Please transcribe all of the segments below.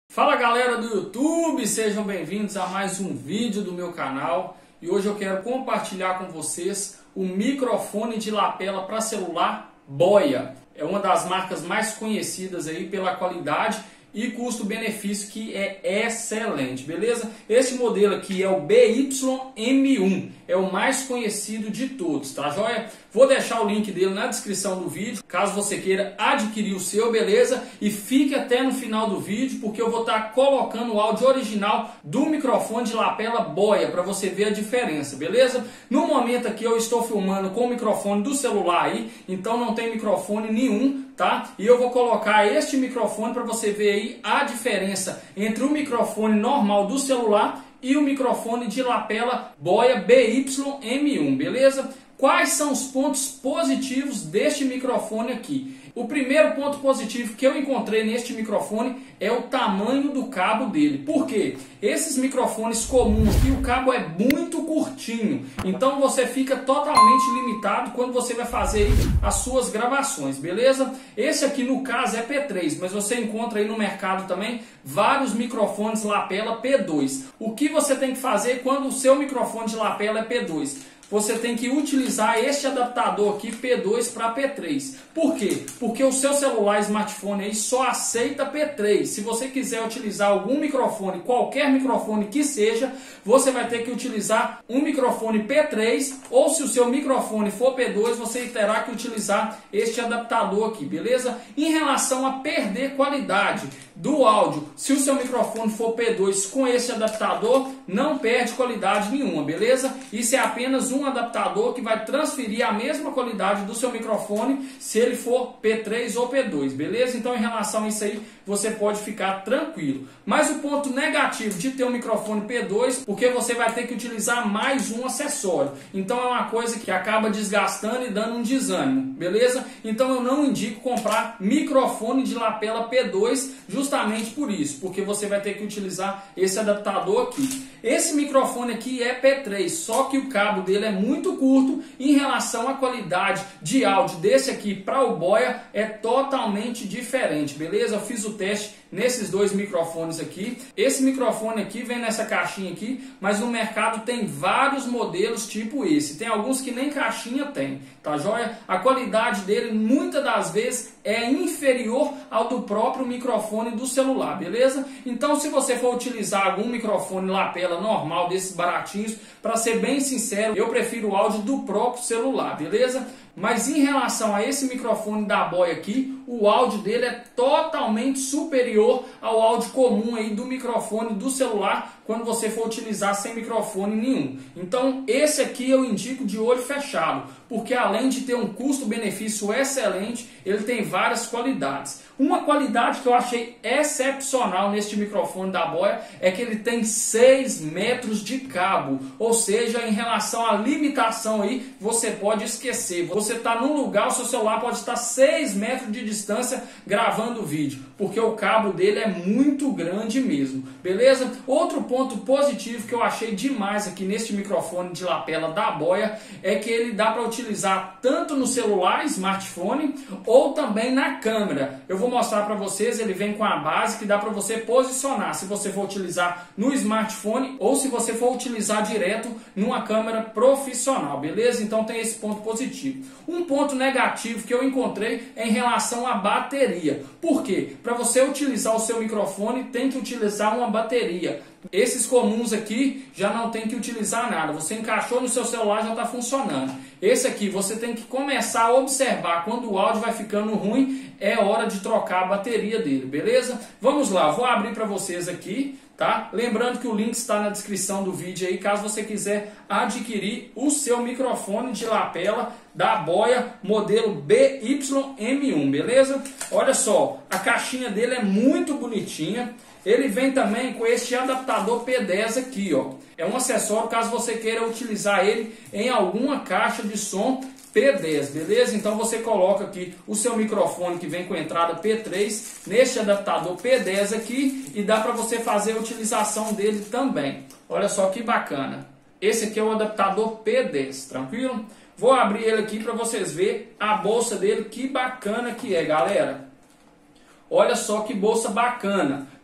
Fala galera do YouTube, sejam bem-vindos a mais um vídeo do meu canal e hoje eu quero compartilhar com vocês o microfone de lapela para celular Boya. É uma das marcas mais conhecidas aí pela qualidade e custo-benefício que é excelente, beleza? Este modelo aqui é o BY-M1, é o mais conhecido de todos, tá joia? Vou deixar o link dele na descrição do vídeo, caso você queira adquirir o seu, beleza? E fique até no final do vídeo, porque eu vou estar colocando o áudio original do microfone de lapela Boya, para você ver a diferença, beleza? No momento aqui eu estou filmando com o microfone do celular aí, então não tem microfone nenhum, tá? E eu vou colocar este microfone para você ver aí a diferença entre o microfone normal do celular e o microfone de lapela Boya BY-M1, beleza? Quais são os pontos positivos deste microfone aqui? O primeiro ponto positivo que eu encontrei neste microfone é o tamanho do cabo dele. Por quê? Esses microfones comuns aqui, o cabo é muito curtinho. Então você fica totalmente limitado quando você vai fazer aí as suas gravações, beleza? Esse aqui no caso é P3, mas você encontra aí no mercado também vários microfones lapela P2. O que você tem que fazer quando o seu microfone de lapela é P2? Você tem que utilizar este adaptador aqui P2 para P3. Por quê? Porque o seu celular, smartphone aí só aceita P3. Se você quiser utilizar algum microfone, qualquer microfone que seja, você vai ter que utilizar um microfone P3, ou se o seu microfone for P2, você terá que utilizar este adaptador aqui, beleza? Em relação a perder qualidade do áudio, se o seu microfone for P2 com esse adaptador, não perde qualidade nenhuma, beleza? Isso é apenas um adaptador que vai transferir a mesma qualidade do seu microfone se ele for P3 ou P2, beleza? Então, em relação a isso aí, você pode ficar tranquilo. Mas o ponto negativo de ter um microfone P2, porque você vai ter que utilizar mais um acessório. Então, é uma coisa que acaba desgastando e dando um desânimo, beleza? Então, eu não indico comprar microfone de lapela P2 justamente por isso, porque você vai ter que utilizar esse adaptador aqui. Esse microfone aqui é P3, só que o cabo dele é muito curto em relação à qualidade de áudio desse aqui para o Boya é totalmente diferente, beleza? Eu fiz o teste nesses dois microfones aqui. Esse microfone aqui vem nessa caixinha aqui, mas no mercado tem vários modelos tipo esse. Tem alguns que nem caixinha tem, tá joia? A qualidade dele muitas das vezes é inferior ao do próprio microfone do celular, beleza? Então, se você for utilizar algum microfone lapela normal desses baratinhos, para ser bem sincero, eu prefiro o áudio do próprio celular, beleza? Mas em relação a esse microfone da Boya aqui, o áudio dele é totalmente superior ao áudio comum aí do microfone do celular quando você for utilizar sem microfone nenhum. Então esse aqui eu indico de olho fechado, porque além de ter um custo-benefício excelente, ele tem várias qualidades. Uma qualidade que eu achei excepcional neste microfone da Boya é que ele tem 6 metros de cabo, ou seja, em relação à limitação aí, você pode esquecer. Você está num lugar, o seu celular pode estar 6 metros de distância gravando o vídeo, porque o cabo dele é muito grande mesmo, beleza? Outro ponto positivo que eu achei demais aqui neste microfone de lapela da Boya é que ele dá para utilizar tanto no celular, smartphone, ou também na câmera. Eu vou mostrar para vocês, ele vem com a base que dá para você posicionar, se você for utilizar no smartphone ou se você for utilizar direto numa câmera profissional, beleza? Então tem esse ponto positivo. Um ponto negativo que eu encontrei é em relação à bateria. Por quê? Para você utilizar o seu microfone, tem que utilizar uma bateria. Esses comuns aqui já não tem que utilizar nada. Você encaixou no seu celular, já está funcionando. Esse aqui você tem que começar a observar quando o áudio vai ficando ruim, é hora de trocar a bateria dele, beleza? Vamos lá, vou abrir para vocês aqui, tá? Lembrando que o link está na descrição do vídeo aí, caso você quiser adquirir o seu microfone de lapela da Boya modelo BY-M1, beleza? Olha só, a caixinha dele é muito bonitinha. Ele vem também com este adaptador P10 aqui, ó. É um acessório caso você queira utilizar ele em alguma caixa de som P10, beleza? Então você coloca aqui o seu microfone que vem com entrada P3 neste adaptador P10 aqui e dá para você fazer a utilização dele também. Olha só que bacana. Esse aqui é o adaptador P10, tranquilo? Vou abrir ele aqui para vocês verem a bolsa dele, que bacana que é, galera. Olha só que bolsa bacana.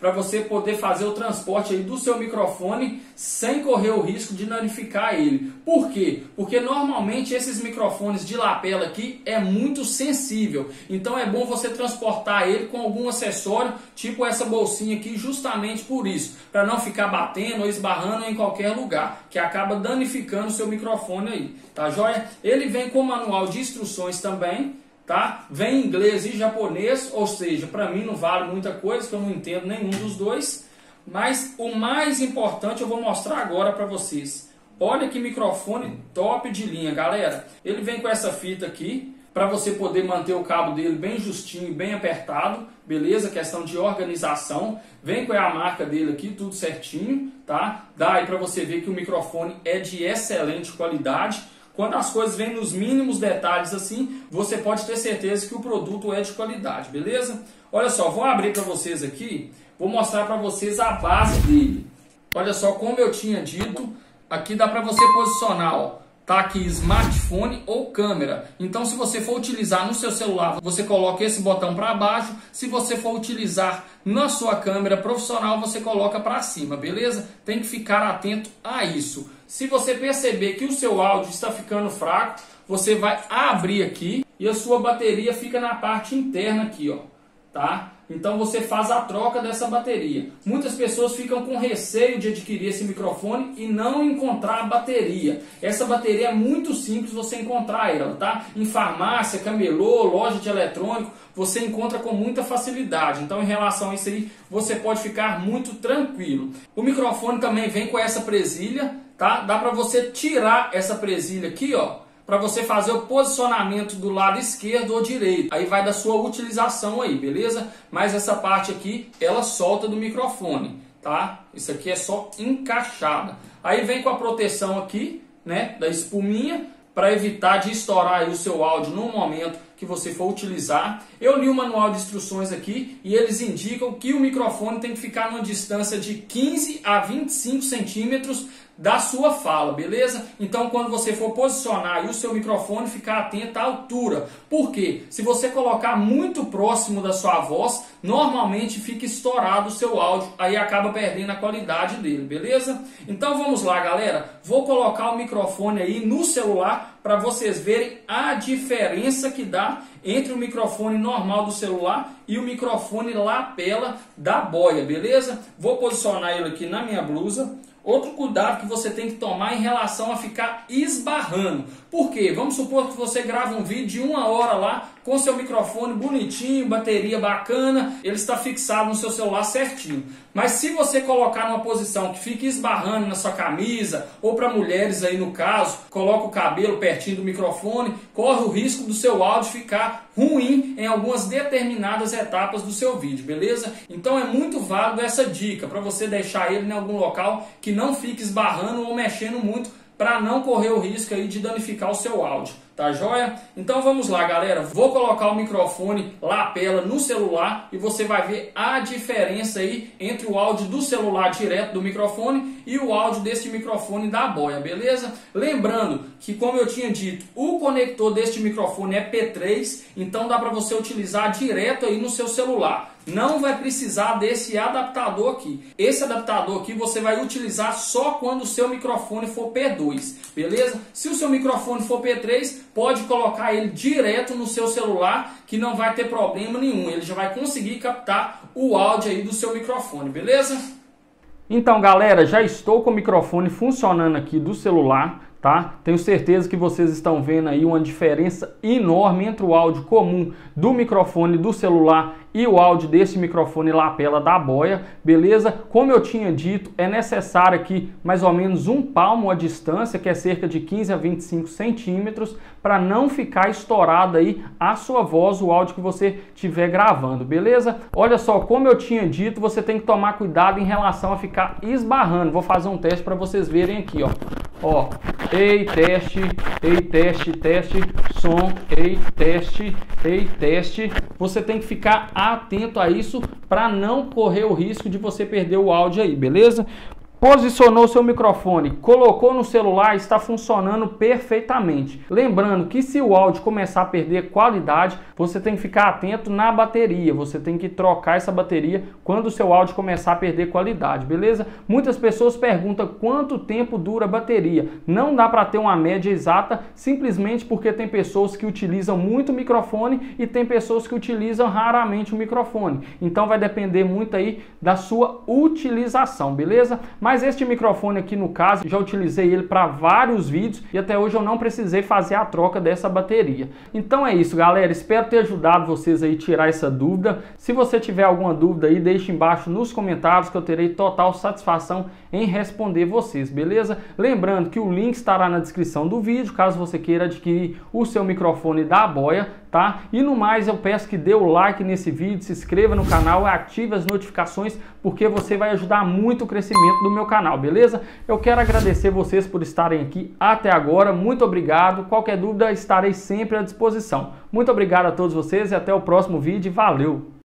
para você poder fazer o transporte aí do seu microfone sem correr o risco de danificar ele. Por quê? Porque normalmente esses microfones de lapela aqui é muito sensível, então é bom você transportar ele com algum acessório, tipo essa bolsinha aqui, justamente por isso, para não ficar batendo ou esbarrando em qualquer lugar, que acaba danificando o seu microfone aí, tá joia? Ele vem com manual de instruções também, tá? Vem em inglês e japonês, ou seja, para mim não vale muita coisa, que eu não entendo nenhum dos dois, mas o mais importante eu vou mostrar agora para vocês. Olha que microfone top de linha, galera. Ele vem com essa fita aqui, para você poder manter o cabo dele bem justinho, bem apertado, beleza? Questão de organização. Vem com a marca dele aqui, tudo certinho, tá? Dá aí para você ver que o microfone é de excelente qualidade. Quando as coisas vêm nos mínimos detalhes assim, você pode ter certeza que o produto é de qualidade, beleza? Olha só, vou abrir para vocês aqui, vou mostrar para vocês a base dele. Olha só, como eu tinha dito, aqui dá para você posicionar, ó, tá aqui smartphone ou câmera. Então, se você for utilizar no seu celular, você coloca esse botão para baixo. Se você for utilizar na sua câmera profissional, você coloca para cima, beleza? Tem que ficar atento a isso. Se você perceber que o seu áudio está ficando fraco, você vai abrir aqui e a sua bateria fica na parte interna aqui, ó, tá? Então você faz a troca dessa bateria. Muitas pessoas ficam com receio de adquirir esse microfone e não encontrar a bateria. Essa bateria é muito simples você encontrar ela, tá? Em farmácia, camelô, loja de eletrônico, você encontra com muita facilidade. Então, em relação a isso aí, você pode ficar muito tranquilo. O microfone também vem com essa presilha, tá? Dá para você tirar essa presilha aqui, ó, para você fazer o posicionamento do lado esquerdo ou direito. Aí vai da sua utilização aí, beleza? Mas essa parte aqui, ela solta do microfone, tá? Isso aqui é só encaixada. Aí vem com a proteção aqui, né, da espuminha, para evitar de estourar aí o seu áudio no momento que você for utilizar. Eu li o manual de instruções aqui e eles indicam que o microfone tem que ficar numa distância de 15 a 25 centímetros da sua fala, beleza? Então, quando você for posicionar aí o seu microfone, ficar atento à altura. Por quê? Se você colocar muito próximo da sua voz, normalmente fica estourado o seu áudio, aí acaba perdendo a qualidade dele, beleza? Então, vamos lá, galera. Vou colocar o microfone aí no celular para vocês verem a diferença que dá entre o microfone normal do celular e o microfone lapela da boia, beleza? Vou posicionar ele aqui na minha blusa. Outro cuidado que você tem que tomar em relação a ficar esbarrando. Por quê? Vamos supor que você grava um vídeo de 1 hora lá com seu microfone bonitinho, bateria bacana, ele está fixado no seu celular certinho. Mas se você colocar numa posição que fica esbarrando na sua camisa, ou para mulheres aí no caso, coloca o cabelo pertinho do microfone, corre o risco do seu áudio ficar ruim em algumas determinadas etapas do seu vídeo, beleza? Então é muito válido essa dica, para você deixar ele em algum local que não fique esbarrando ou mexendo muito, para não correr o risco aí de danificar o seu áudio, tá joia? Então vamos lá, galera, vou colocar o microfone lapela no celular e você vai ver a diferença aí entre o áudio do celular direto do microfone e o áudio deste microfone da boia, beleza? Lembrando que, como eu tinha dito, o conector deste microfone é P3, então dá para você utilizar direto aí no seu celular. Não vai precisar desse adaptador aqui. Esse adaptador aqui você vai utilizar só quando o seu microfone for P2, beleza? Se o seu microfone for P3, pode colocar ele direto no seu celular, que não vai ter problema nenhum. Ele já vai conseguir captar o áudio aí do seu microfone, beleza? Então, galera, já estou com o microfone funcionando aqui do celular, tá? Tenho certeza que vocês estão vendo aí uma diferença enorme entre o áudio comum do microfone do celular e o áudio desse microfone lapela da boia, beleza? Como eu tinha dito, é necessário aqui mais ou menos 1 palmo a distância, que é cerca de 15 a 25 centímetros, para não ficar estourado aí a sua voz, o áudio que você estiver gravando, beleza? Olha só, como eu tinha dito, você tem que tomar cuidado em relação a ficar esbarrando. Vou fazer um teste para vocês verem aqui, ó. Ó, ei, teste, som, ei, teste. Você tem que ficar atento a isso para não correr o risco de você perder o áudio aí, beleza? Posicionou seu microfone, colocou no celular, está funcionando perfeitamente. Lembrando que se o áudio começar a perder qualidade, você tem que ficar atento na bateria, você tem que trocar essa bateria quando o seu áudio começar a perder qualidade, beleza? Muitas pessoas perguntam quanto tempo dura a bateria. Não dá para ter uma média exata, simplesmente porque tem pessoas que utilizam muito o microfone e tem pessoas que utilizam raramente o microfone. Então vai depender muito aí da sua utilização, beleza? Mas este microfone aqui, no caso, já utilizei ele para vários vídeos e até hoje eu não precisei fazer a troca dessa bateria. Então é isso, galera. Espero ter ajudado vocês aí a tirar essa dúvida. Se você tiver alguma dúvida aí, deixe embaixo nos comentários que eu terei total satisfação em responder vocês, beleza? Lembrando que o link estará na descrição do vídeo, caso você queira adquirir o seu microfone da Boya, tá? E no mais, eu peço que dê o like nesse vídeo, se inscreva no canal e ative as notificações, porque você vai ajudar muito o crescimento do meu canal, beleza? Eu quero agradecer vocês por estarem aqui até agora, muito obrigado. Qualquer dúvida, estarei sempre à disposição. Muito obrigado a todos vocês e até o próximo vídeo. Valeu!